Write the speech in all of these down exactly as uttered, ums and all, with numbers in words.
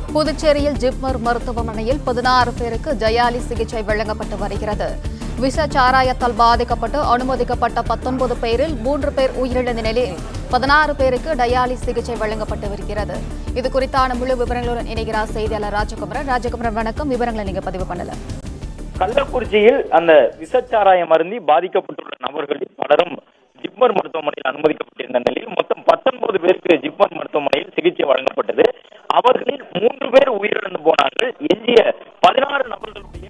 புதுச்சேரியில் ஜிப்மர் மருத்துவமனையில் பதினாறு பேருக்கு டயாலிசிஸ் சிகிச்சை வழங்கப்பட்டு வருகிறது. விஷ சாராயத்தால் பாதிக்கப்பட்டு அனுமதிக்கப்பட்ட பத்தொன்பது பேரில் மூன்று பேர் உயிரிழந்த நிலையில் பதினாறு பேருக்கு டயாலிசிஸ் சிகிச்சை வழங்கப்பட்டு வருகிறது. இது குறித்தான முழு விவரங்களுடன் இணைகிறார் செய்தியாளர் ராஜகுமரன். ராஜகுமரன் வணக்கம். விவரங்களை நீங்க பதிவு பண்ணல. கள்ளக்குறிச்சியில் அந்த விஷச்சாராயம் அருந்தி பாதிக்கப்பட்டுள்ள நபர்களில் பலரும் ஜிப்மர் மருத்துவமனையில் அனுமதிக்கப்பட்டிருந்த நிலையில் மொத்தம் பத்தொன்பது பேருக்கு ஜிப்மர் மருத்துவமனையில் சிகிச்சை வழங்கப்பட்டது. அவர்களில் மூன்று பேர் உயிரிழந்து போனார்கள். எஞ்சிய பதினாறு நபர்களுடைய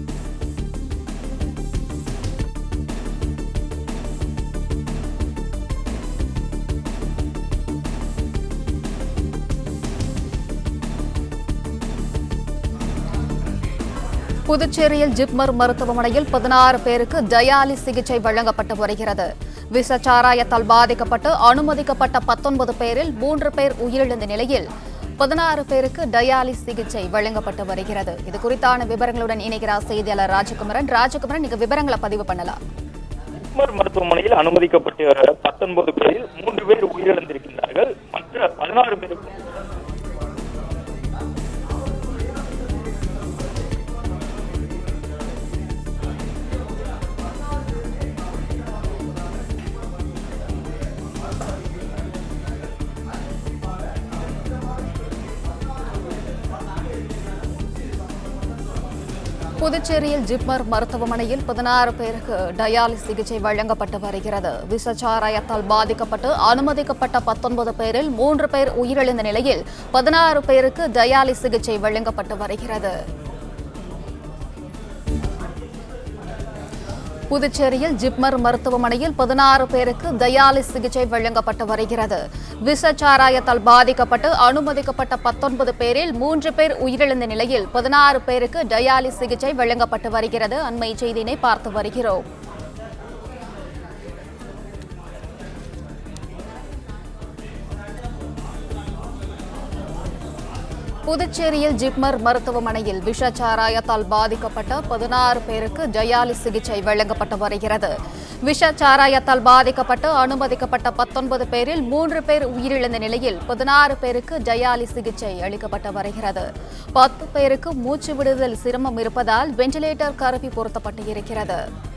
புதுச்சேரியில் ஜிப்மர் மருத்துவமனையில் பதினாறு பேருக்கு டயாலிசிஸ் சிகிச்சை வழங்கப்பட்டு வருகிறது. விஷ சாராயத்தால் பாதிக்கப்பட்டு அனுமதிக்கப்பட்ட பத்தொன்பது பேரில் மூன்று பேர் உயிரிழந்த நிலையில் பதினாறு பேருக்கு டயாலிசிஸ் சிகிச்சை வழங்கப்பட்டு வருகிறது. இது குறித்தான விவரங்களுடன் இணைகிறார் செய்தியாளர் ராஜகுமரன். ராஜகுமரன், நீங்க விவரங்களை பதிவு பண்ணலாம். ஜிப்மர் மருத்துவமனையில் அனுமதிக்கப்பட்ட பத்தொன்பது பேரில் மூன்று பேர் உயிரிழந்திருக்கின்றார்கள். மற்ற பதினாறு பேருக்கு புதுச்சேரியில் ஜிப்மர் மருத்துவமனையில் பதினாறு பேருக்கு டயாலிசிஸ் சிகிச்சை வழங்கப்பட்டு வருகிறது. விஷ சாராயத்தால் பாதிக்கப்பட்டு அனுமதிக்கப்பட்ட பத்தொன்பது பேரில் மூன்று பேர் உயிரிழந்த நிலையில் பதினாறு பேருக்கு டயாலிசிஸ் சிகிச்சை வழங்கப்பட்டு வருகிறது. புதுச்சேரியில் ஜிப்மர் மருத்துவமனையில் பதினாறு பேருக்கு டயாலிசிஸ் சிகிச்சை வழங்கப்பட்டு வருகிறது. விஷ சாராயத்தால் பாதிக்கப்பட்டு அனுமதிக்கப்பட்ட பத்தொன்பது பேரில் மூன்று பேர் உயிரிழந்த நிலையில் பதினாறு பேருக்கு டயாலிசிஸ் சிகிச்சை வழங்கப்பட்டு வருகிறது. அண்மை செய்தியினை பார்த்து வருகிறோம். புதுச்சேரியில் ஜிப்மர் மருத்துவமனையில் விஷ சாராயத்தால் பாதிக்கப்பட்ட பதினாறு பேருக்கு டயாலிசிஸ் சிகிச்சை வழங்கப்பட்டு வருகிறது. விஷ சாராயத்தால் பாதிக்கப்பட்டு அனுமதிக்கப்பட்ட பத்தொன்பது பேரில் மூன்று பேர் உயிரிழந்த நிலையில் பதினாறு பேருக்கு டயாலிசிஸ் சிகிச்சை அளிக்கப்பட்டு வருகிறது. பத்து பேருக்கு மூச்சு விடுதல் சிரமம் இருப்பதால் வெண்டிலேட்டர் கருவி பொருத்தப்பட்டு இருக்கிறது.